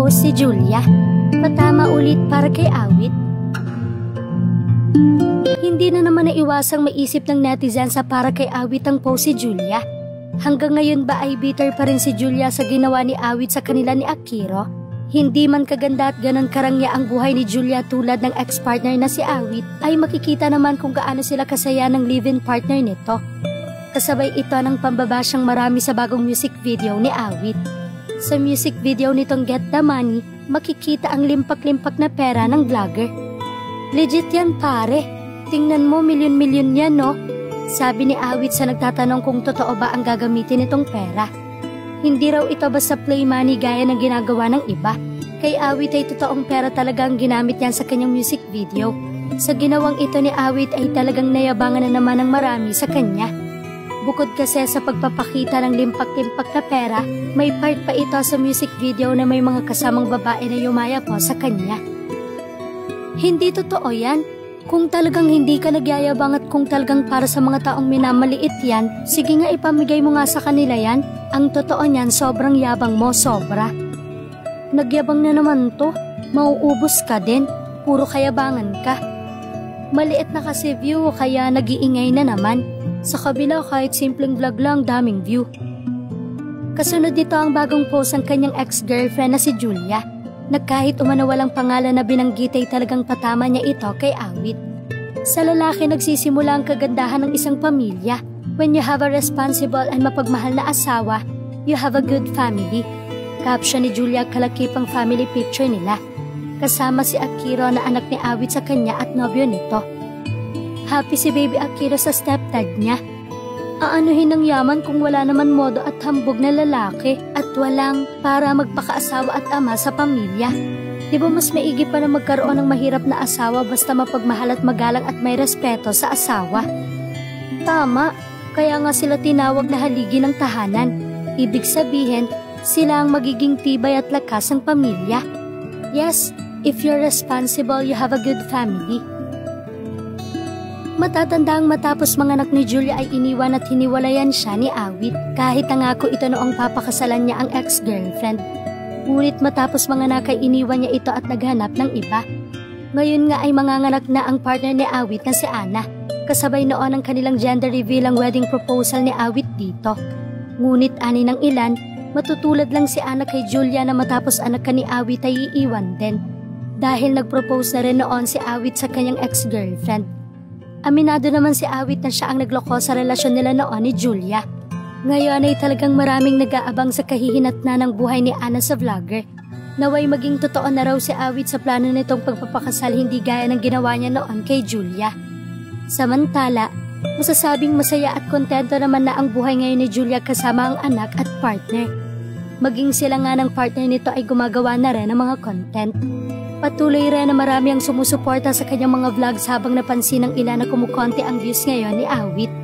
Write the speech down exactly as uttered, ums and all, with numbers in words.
post si Julia. Patama ulit para kay Awit. Hindi na naman naiwasang maisip ng netizen sa para kay Awit ang post si Julia. Hanggang ngayon ba ay bitter pa rin si Julia sa ginawa ni Awit sa kanila ni Akiro? Hindi man kaganda at ganon karangya ang buhay ni Julia tulad ng ex-partner na si Awit, ay makikita naman kung gaano sila kasaya ng live-in partner nito. Kasabay ito ng pambabasyang marami sa bagong music video ni Awit. Sa music video nitong Get the Money, makikita ang limpak-limpak na pera ng vlogger. Legit yan pare, tingnan mo milyon-milyon yan no? Sabi ni Awit sa nagtatanong kung totoo ba ang gagamitin nitong pera. Hindi raw ito basta play money gaya ng ginagawa ng iba. Kay Awit ay totoong pera talaga ang ginamit niyan sa kanyang music video. Sa ginawang ito ni Awit ay talagang nayabangan na naman ng marami sa kanya. Bukod kasi sa pagpapakita ng limpak-limpak na pera, may part pa ito sa music video na may mga kasamang babae na yumaya po sa kanya. Hindi totoo yan. Kung talagang hindi ka nagyayabang at kung talagang para sa mga taong minamaliit yan, sige nga ipamigay mo nga sa kanila yan. Ang totoo niyan, sobrang yabang mo, sobra. Nagyabang na naman to, mauubos ka din, puro kayabangan ka. Maliit na kasi view, kaya nag-iingay na naman. Sa kabila kahit simpleng vlog lang, daming view. Kasunod nito ang bagong post ng kanyang ex-girlfriend na si Julia, na kahit umano walang pangalan na binanggit ay talagang patama niya ito kay Awit. Sa lalaki nagsisimula ang kagandahan ng isang pamilya. When you have a responsible and mapagmahal na asawa, you have a good family. Caption ni Julia kalakipang family picture nila. Kasama si Akiro na anak ni Awit sa kanya at nobyo nito. Happy si baby Akiro sa stepdad niya. Aanuhin ng yaman kung wala naman modo at hambog na lalaki at walang para magpakaasawa at ama sa pamilya. Di ba mas maigi pa na magkaroon ng mahirap na asawa basta mapagmahal at magalang at may respeto sa asawa? Tama, kaya nga sila tinawag na haligi ng tahanan. Ibig sabihin, sila ang magiging tibay at lakas ng pamilya. Yes, if you're responsible, you have a good family. Matatandang matapos mga anak ni Julia ay iniwan at hiniwalayan siya ni Awit kahit nangako ito noong papakasalan niya ang ex-girlfriend. Ngunit matapos mga anak ay iniwan niya ito at naghanap ng iba. Ngayon nga ay manganganak na ang partner ni Awit na si Ana. Kasabay noon ang kanilang gender reveal ang wedding proposal ni Awit dito. Ngunit ani ng ilan, matutulad lang si Ana kay Julia na matapos anak ka ni Awit ay iiwan din. Dahil nagpropose na rin noon si Awit sa kanyang ex-girlfriend. Aminado naman si Awit na siya ang nagloko sa relasyon nila noon ni Julia. Ngayon ay talagang maraming nag-aabang sa kahihinatna ng buhay ni Ana sa vlogger. Naway maging totoo na raw si Awit sa plano nitong pagpapakasal hindi gaya ng ginawa niya noon kay Julia. Samantala, masasabing masaya at kontento naman na ang buhay ngayon ni Julia kasama ang anak at partner. Maging sila nga ng partner nito ay gumagawa na rin ng mga content. Patuloy rin na marami ang sumusuporta sa kanyang mga vlogs habang napansin ng ilan na kumukonti ang views ngayon ni Awit.